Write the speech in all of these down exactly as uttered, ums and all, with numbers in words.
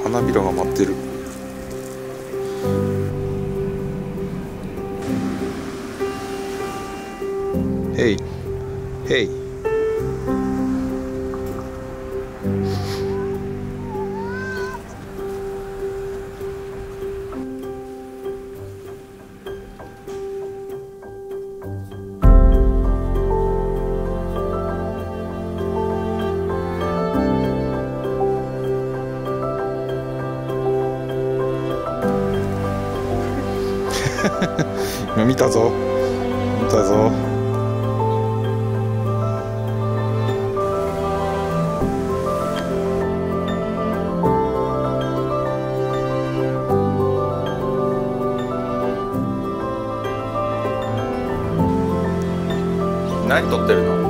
花びらが舞ってる。へいへい。今見たぞ見たぞ。何撮ってるの？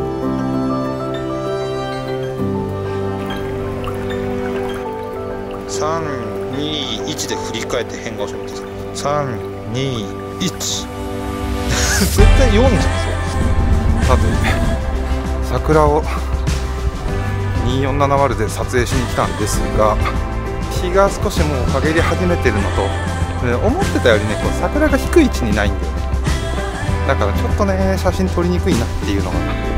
さんにいちで振り返って変顔してみてください。さんにいち絶対よんじゃん。さて桜をにーよんななまるで撮影しに来たんですが、日が少しもう陰り始めてるのと、ね、思ってたよりねこう桜が低い位置にないんだよね。だからちょっとね写真撮りにくいなっていうのが